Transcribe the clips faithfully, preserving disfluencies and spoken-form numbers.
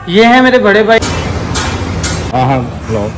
ये है मेरे बड़े भाई। हाँ हाँ ब्लॉग।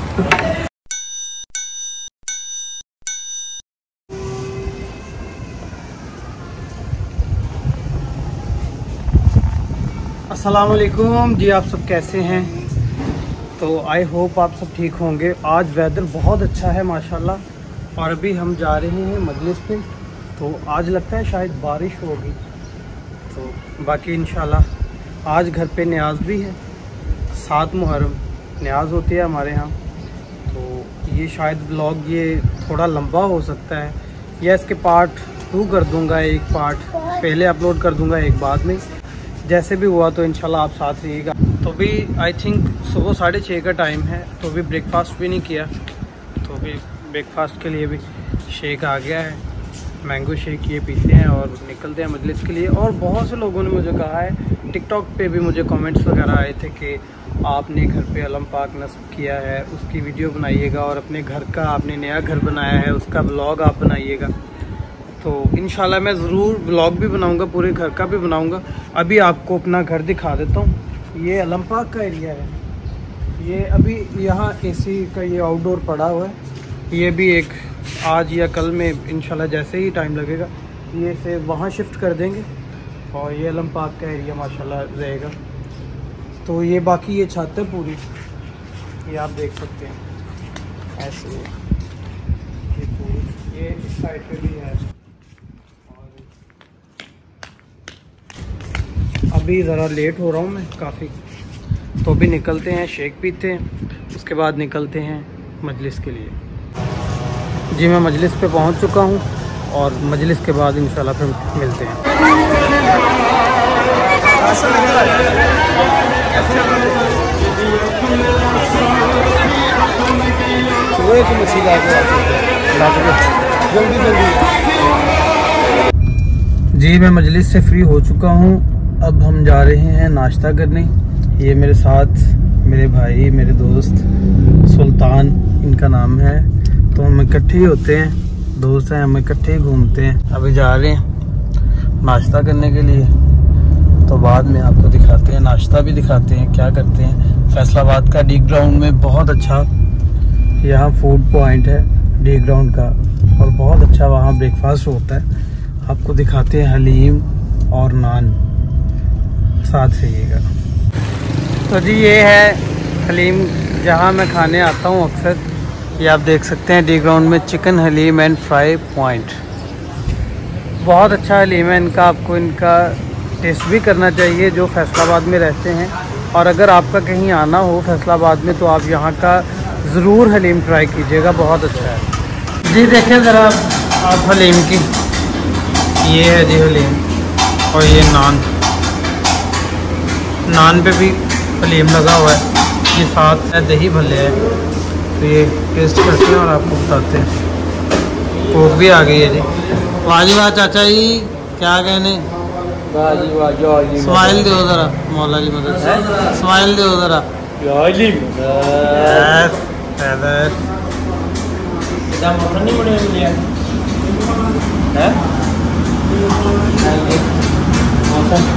अस्सलाम वालेकुम जी, आप सब कैसे हैं? तो आई होप आप सब ठीक होंगे। आज वेदर बहुत अच्छा है माशाल्लाह और अभी हम जा रहे हैं मजलिस पे। तो आज लगता है शायद बारिश होगी। तो बाकी इंशाल्लाह आज घर पे न्याज भी है। सात मुहर्रम न्याज होती है हमारे यहाँ। तो ये शायद व्लॉग ये थोड़ा लंबा हो सकता है, या इसके पार्ट टू कर दूँगा, एक पार्ट पहले अपलोड कर दूँगा एक बाद में, जैसे भी हुआ। तो इंशाल्लाह आप साथ रहिएगा। तो भी आई थिंक सुबह साढ़े छः का टाइम है, तो भी ब्रेकफास्ट भी नहीं किया। तो भी ब्रेकफास्ट के लिए भी शेक आ गया है, मैंगो शेक ये पीते हैं और निकलते हैं मजलिस के लिए। और बहुत से लोगों ने मुझे कहा है, टिकटॉक पे भी मुझे कमेंट्स वगैरह आए थे कि आपने घर पे अलम पाक नस्ब किया है, उसकी वीडियो बनाइएगा, और अपने घर का आपने नया घर बनाया है उसका व्लॉग आप बनाइएगा। तो इंशाल्लाह मैं ज़रूर व्लॉग भी बनाऊंगा, पूरे घर का भी बनाऊंगा। अभी आपको अपना घर दिखा देता हूँ। ये अलम पाक का एरिया है। ये अभी यहाँ एसी का ये आउटडोर पड़ा हुआ है। ये भी एक आज या कल में इंशाल्लाह जैसे ही टाइम लगेगा ये से वहाँ शिफ्ट कर देंगे, और ये अलम पाक का एरिया माशाल्लाह रहेगा। तो ये बाकी ये छत है पूरी, ये आप देख सकते हैं ऐसे। ये पूरी ये इस साइड पे भी है। अभी ज़रा लेट हो रहा हूँ मैं काफ़ी, तो भी निकलते हैं, शेक पीते हैं, उसके बाद निकलते हैं मजलिस के लिए। जी मैं मजलिस पे पहुँच चुका हूँ, और मजलिस के बाद इंशाल्लाह फिर मिलते हैं। जी मैं मजलिस से फ्री हो चुका हूँ। अब हम जा रहे हैं नाश्ता करने। ये मेरे साथ मेरे भाई, मेरे दोस्त सुल्तान इनका नाम है। तो हम इकट्ठे ही होते हैं, दोस्त हैं, हम इकट्ठे ही घूमते हैं। अभी जा रहे हैं नाश्ता करने के लिए, तो बाद में आपको दिखाते हैं, नाश्ता भी दिखाते हैं क्या करते हैं। फैसलाबाद का डी ग्राउंड में बहुत अच्छा यहाँ फूड पॉइंट है डी ग्राउंड का, और बहुत अच्छा वहाँ ब्रेकफास्ट होता है। आपको दिखाते हैं हलीम और नान, साथ रहिएगा। तो जी ये है हलीम जहाँ मैं खाने आता हूँ अक्सर। ये आप देख सकते हैं डी ग्राउंड में chicken haleem and fry point. बहुत अच्छा हलीम है इनका, आपको इनका टेस्ट भी करना चाहिए जो फैसलाबाद में रहते हैं। और अगर आपका कहीं आना हो फैसलाबाद में, तो आप यहाँ का ज़रूर हलीम ट्राई कीजिएगा, बहुत अच्छा है। जी देखिए ज़रा आप हलीम की, ये है जी हलीम, और ये नान, नान पे भी हलीम लगा हुआ है। ये साथ है दही भल्ले है। तो ये टेस्ट करते हैं और आपको बताते हैं। कोक भी आ गई है जी। वाह जी वाह चाचा जी, क्या कहने। वाह जी वाह, जय जी। स्माइल दो ज़रा मौला की मदद से, स्माइल दो ज़रा। जय जी। मौसम नहीं बने लिया है मौसम।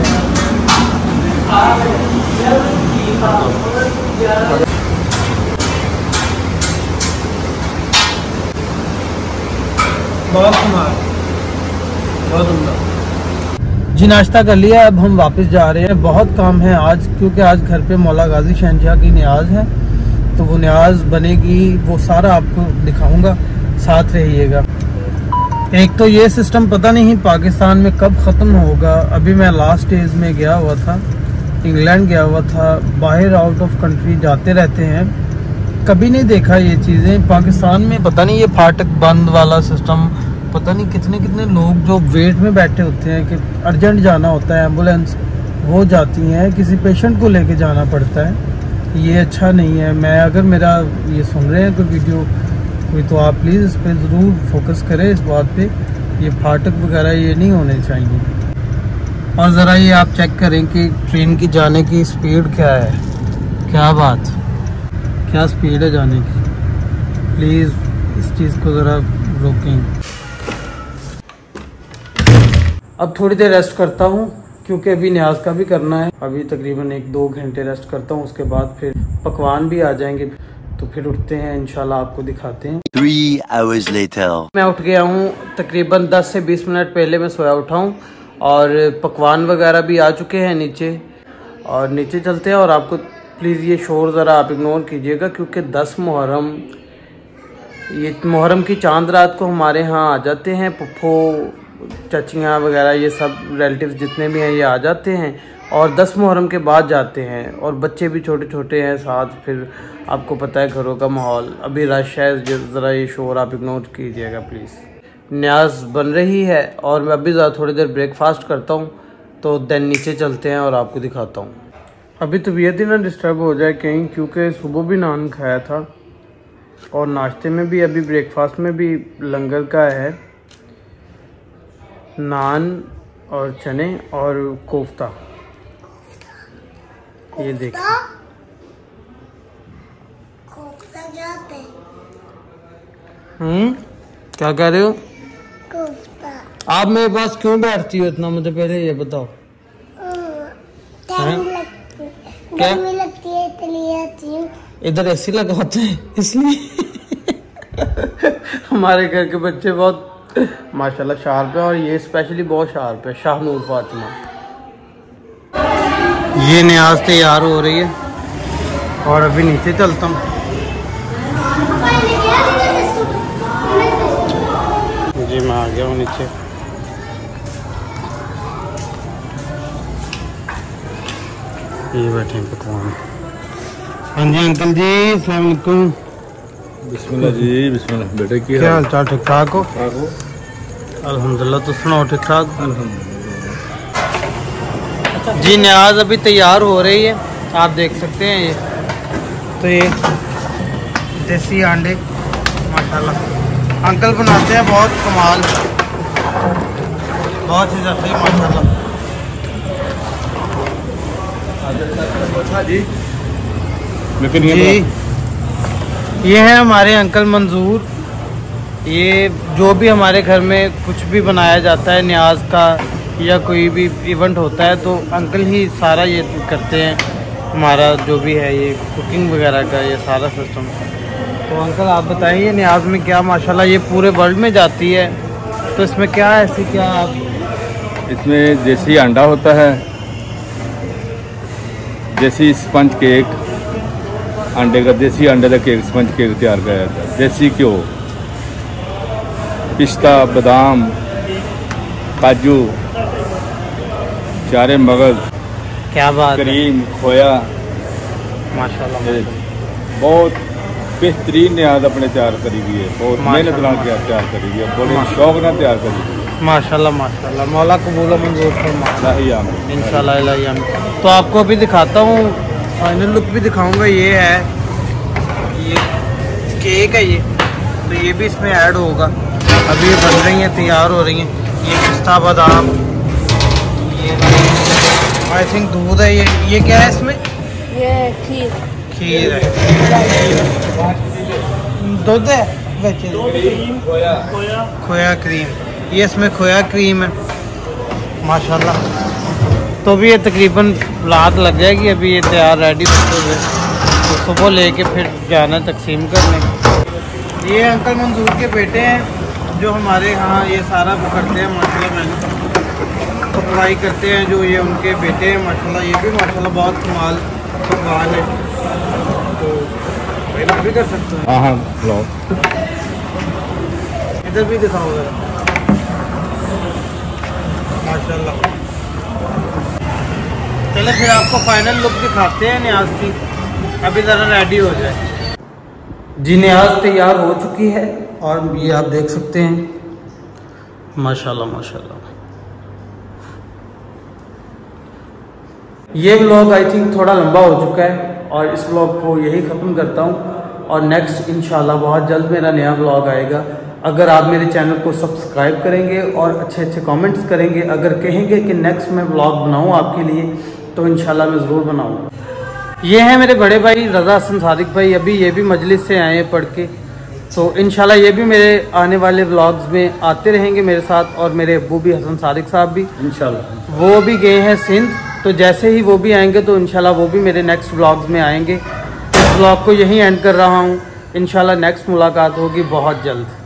बहुत कमाल, बहुत उम्दा। जी नाश्ता कर लिया, अब हम वापस जा रहे हैं। बहुत काम है आज, क्योंकि आज घर पे मौला गाजी शहनशाह की न्याज है। तो वो न्याज बनेगी, वो सारा आपको दिखाऊंगा, साथ रहिएगा। एक तो ये सिस्टम पता नहीं पाकिस्तान में कब ख़त्म होगा। अभी मैं लास्ट डेज में गया हुआ था, इंग्लैंड गया हुआ था। बाहर आउट ऑफ कंट्री जाते रहते हैं, कभी नहीं देखा ये चीज़ें। पाकिस्तान में पता नहीं ये फाटक बंद वाला सिस्टम, पता नहीं कितने कितने लोग जो वेट में बैठे होते हैं कि अर्जेंट जाना होता है, एम्बुलेंस वो जाती हैं, किसी पेशेंट को लेके जाना पड़ता है। ये अच्छा नहीं है। मैं अगर मेरा ये सुन रहे हैं तो वीडियो कोई, तो आप प्लीज़ इस पर ज़रूर फोकस करें, इस बात पे। ये फाटक वगैरह ये नहीं होने चाहिए। और ज़रा ये आप चेक करें कि ट्रेन की जाने की स्पीड क्या है। क्या बात, क्या स्पीड है जाने की। प्लीज़ इस चीज़ को ज़रा रोकें। अब थोड़ी देर रेस्ट करता हूँ, क्योंकि अभी न्याज का भी करना है। अभी तकरीबन एक दो घंटे रेस्ट करता हूँ, उसके बाद फिर पकवान भी आ जाएंगे, तो फिर उठते हैं, इंशाल्लाह आपको दिखाते हैं। Three hours later. मैं उठ गया हूँ, तकरीबन दस से बीस मिनट पहले मैं सोया उठा हूँ और पकवान वगैरह भी आ चुके हैं नीचे। और नीचे चलते हैं और आपको प्लीज़ ये शोर ज़रा आप इग्नोर कीजिएगा, क्योंकि दस मुहर्रम, ये मुहर्रम की चांद रात को हमारे यहाँ आ जाते हैं पुप्पो, चचियाँ वगैरह, ये सब रिलेटिव्स जितने भी हैं ये आ जाते हैं और दस मुहर्रम के बाद जाते हैं। और बच्चे भी छोटे छोटे हैं साथ, फिर आपको पता है घरों का माहौल, अभी रश है, ज़रा ये शोर आप इग्नोर कीजिएगा प्लीज़। न्याज बन रही है और मैं अभी ज़रा थोड़ी देर ब्रेकफास्ट करता हूँ, तो देन नीचे चलते हैं और आपको दिखाता हूँ। अभी तबीयत ही ना डिस्टर्ब हो जाए कहीं, क्योंकि सुबह भी नान खाया था और नाश्ते में भी, अभी ब्रेकफास्ट में भी लंगर का है, नान और चने और कोफ्ता। ये देखिए, हम्म क्या कह रहे हो? आप मेरे पास क्यों बैठती हो इतना, मुझे पहले ये बताओ। क्या लगती है इसलिए आती हूँ। इधर एसी लगा होता है इसलिए। हमारे घर के बच्चे बहुत माशाल्लाह शार्प है और ये स्पेशली बहुत शार्प है, शाहनूर फातिमा। ये न्याज तैयार हो रही है और अभी नीचे चलता हूँ। जी मैं आ गया हूँ नीचे। ये बैठे हैं पकवान। हाँ जी अंकल जी, अस्सलाम वालेकुम। बिस्मिल्लाह जी, बिस्मिल्लाह। बेटे की क्या हाल चाल, ठीक ठाक हो? ठाक हो? अल्हम्दुलिल्लाह, तो सुनाओ ठीक ठाक? जी न्याज अभी तैयार हो रही है, आप देख सकते हैं। ये तो ये देसी अंडे माशाल्लाह अंकल बनाते हैं, बहुत कमाल, बहुत ही ज़्यादा माशाल्लाह। जी लेकिन ये ये है हमारे अंकल मंजूर। ये जो भी हमारे घर में कुछ भी बनाया जाता है न्याज का या कोई भी इवेंट होता है, तो अंकल ही सारा ये करते हैं, हमारा जो भी है ये कुकिंग वगैरह का ये सारा सिस्टम। तो अंकल आप बताइए न्याज में क्या माशाल्लाह ये पूरे वर्ल्ड में जाती है, तो इसमें क्या ऐसी क्या आप? इसमें देसी अंडा होता है, देसी स्पंज केक, अंडे का देसी अंडे का केक, स्पंज केक तैयार किया जाता है। देसी घ्यो, पिस्ता, बादाम, काजू, चारे मगज, क्या बात, क्रीम, खोया, माशाल्लाह बहुत बेहतरीन न्याज अपने तैयार करी हुई है, बहुत मेहनत नाल तैयार करी हुई है, बड़े शौक नाल तैयार करी हुई है। माशाल्लाह माशाल्लाह, मौला कबूल मंजूर फरमाए इंशाल्लाह इलाही आमीन। तो आपको अभी दिखाता हूँ, फाइनल लुक भी दिखाऊंगा। ये है, ये केक है ये, तो ये भी इसमें ऐड होगा। अभी ये बन रही हैं, तैयार हो रही हैं। ये पिस्ता, बादाम, ये आई थिंक दूध है। ये ये क्या है इसमें? ये खीर खीर है, दूध है, खोया खोया क्रीम, ये इसमें खोया क्रीम है माशाल्लाह। तो भी ये तकरीबन रात लग जाएगी, अभी ये तैयार रेडी होते हुए, तो सुबह लेके फिर जाना तकसीम करने। ये अंकल मंजूर के बेटे हैं जो हमारे यहाँ ये सारा वो करते हैं माशाल्लाह, मैंने पकवाई करते हैं, जो ये उनके बेटे हैं माशाल्लाह। ये भी माशाल्लाह बहुत कमाल पकवान है, तो आप भी कर सकते हैं। हाँ हाँ, इधर भी दिखाओ जरा माशाल्लाह। चले फिर आपको फाइनल लुक दिखाते हैं न्याज की, अभी ज़रा रेडी हो जाए। जी न्याज तैयार हो चुकी है और ये आप देख सकते हैं माशाल्लाह माशाल्लाह। ये व्लॉग आई थिंक थोड़ा लंबा हो चुका है और इस व्लॉग को यही ख़त्म करता हूँ, और नेक्स्ट इंशाल्लाह बहुत जल्द मेरा नया व्लॉग आएगा। अगर आप मेरे चैनल को सब्सक्राइब करेंगे और अच्छे अच्छे कमेंट्स करेंगे, अगर कहेंगे कि नेक्स्ट मैं व्लॉग बनाऊँ आपके लिए, तो इंशाल्लाह मैं ज़रूर बनाऊँगा। ये हैं मेरे बड़े भाई रज़ा हसन सादिक भाई, अभी ये भी मजलिस से आए हैं पढ़ के, तो इंशाल्लाह ये भी मेरे आने वाले व्लॉग्स में आते रहेंगे मेरे साथ, और मेरे अब्बू भी, हसन सादिक साहब भी इंशाल्लाह वो भी गए हैं सिंध। तो जैसे ही वो भी आएंगे तो इंशाल्लाह वो भी मेरे नेक्स्ट व्लॉग्स में आएंगे। इस व्लॉग को यहीं एंड कर रहा हूँ। इंशाल्लाह नेक्स्ट मुलाकात होगी बहुत जल्द।